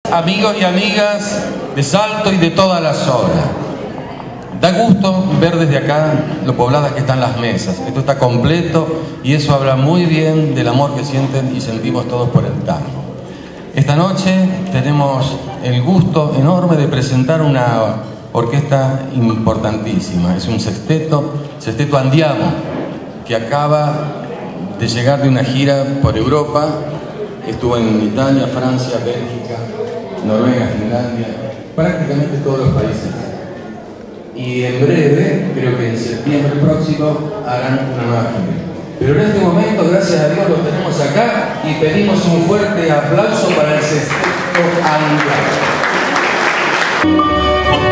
Amigos y amigas de Salto y de toda la zona, da gusto ver desde acá lo pobladas que están las mesas. Esto está completo y eso habla muy bien del amor que sienten y sentimos todos por el tango. Esta noche tenemos el gusto enorme de presentar una orquesta importantísima. Es un sexteto Andiamo, que acaba de llegar de una gira por Europa. Estuvo en Italia, Francia, Bélgica, Noruega, Finlandia, prácticamente todos los países. Y en breve, creo que en septiembre próximo, harán una nueva gira. Pero en este momento, gracias a Dios, los tenemos acá y pedimos un fuerte aplauso para el sexteto Andiamo.